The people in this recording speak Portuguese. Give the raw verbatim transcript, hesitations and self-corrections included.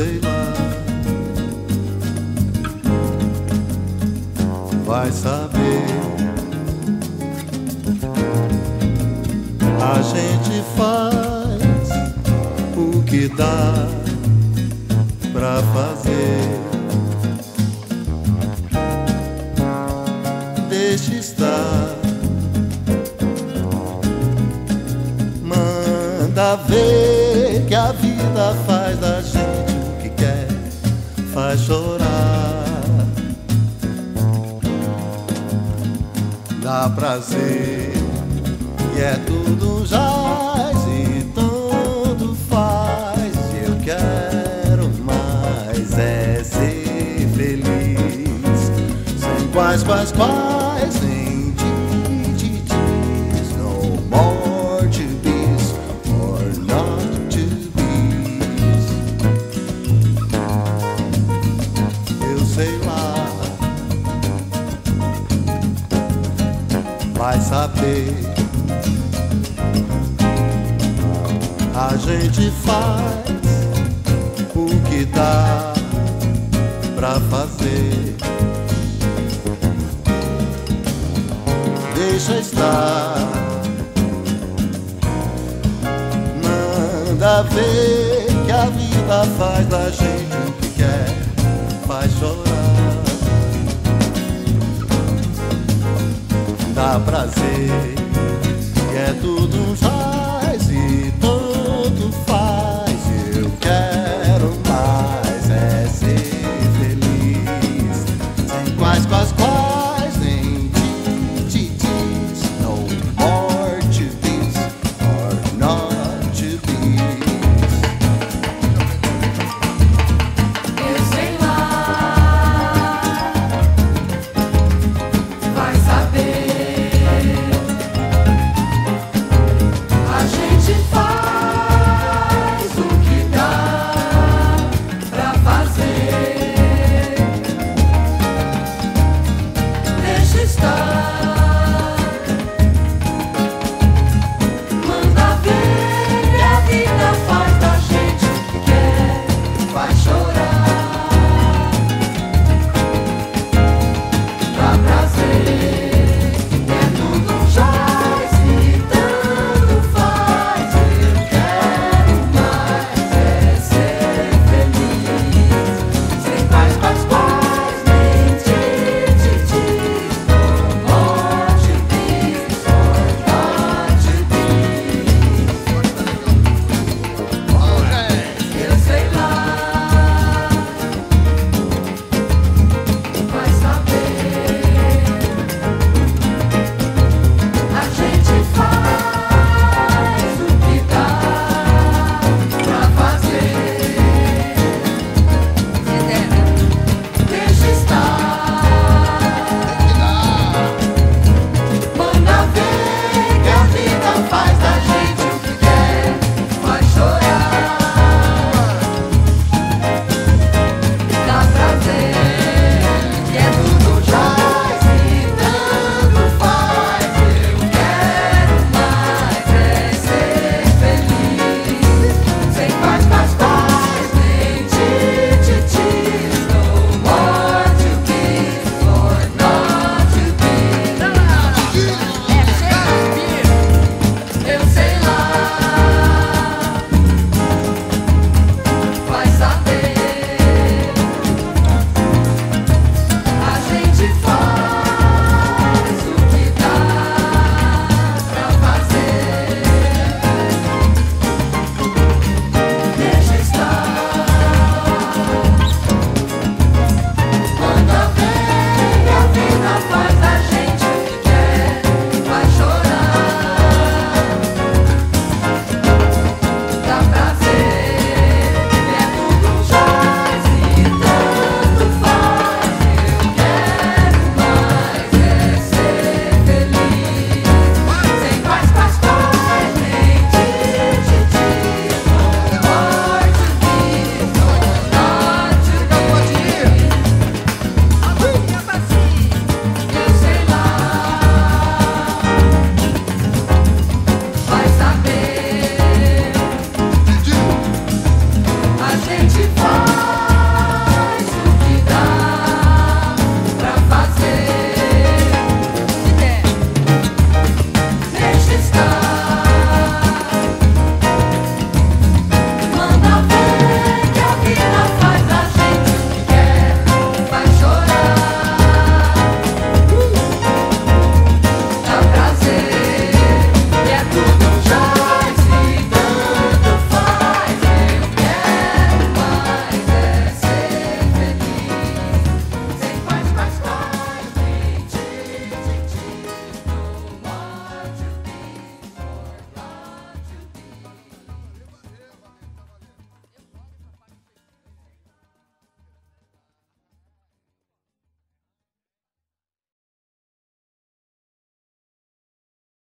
sei lá, vai saber. A gente faz o que dá pra fazer. Deixe estar, manda ver que a vida faz da gente o que quer, faz chorar, dá prazer, e é tudo jaz e tanto faz. Eu quero mais é ser feliz, sem quais, quais, quais, sem te, te, te, no more to be or not to be. Eu sei lá, vai saber. A gente faz o que dá pra fazer. Deixa estar, manda ver que a vida faz da gente o que quer, faz chorar, dá prazer, que é tudo um já.